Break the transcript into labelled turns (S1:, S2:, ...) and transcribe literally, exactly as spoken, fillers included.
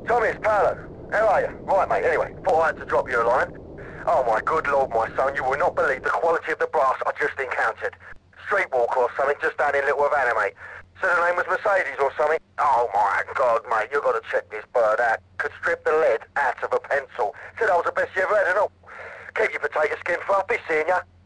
S1: Tommy, it's Paolo. How are you? Right, mate, anyway, thought I had to drop you a line. Oh my good lord, my son, you will not believe the quality of the brass I just encountered. Streetwalker or something just down in Little Havana, mate. Said her name was Mercedes or something. Oh my god, mate, you got to check this bird out. Could strip the lead out of a pencil. Said I was the best you ever had and all. Keep your potato skin for up, be seeing ya.